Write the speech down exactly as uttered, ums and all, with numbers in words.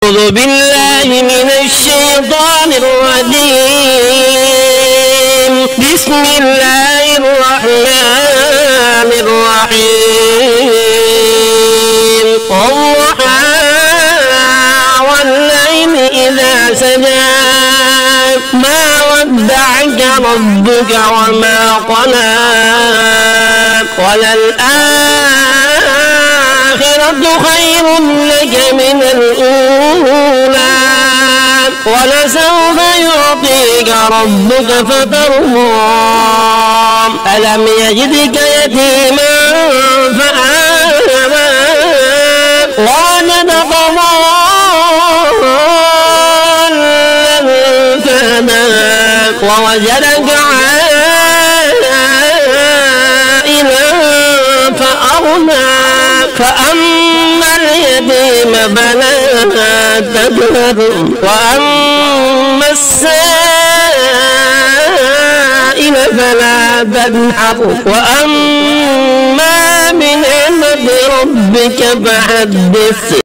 أعوذ بالله من الشيطان الرجيم. بسم الله الرحمن الرحيم. والضحى والليل إذا سجى ما ودعك ربك وما قلى وللآخرة خير لك من الأولى ولسوف يعطيك ربك فترضى. ألم يجدك يتيما فآوى ووجدك ضالا فهدى ووجدك عائلا فأغنى فأما اليتيم فلا تقهر وأما السائل فلا تنحر وأما بنعمة ربك فحدث.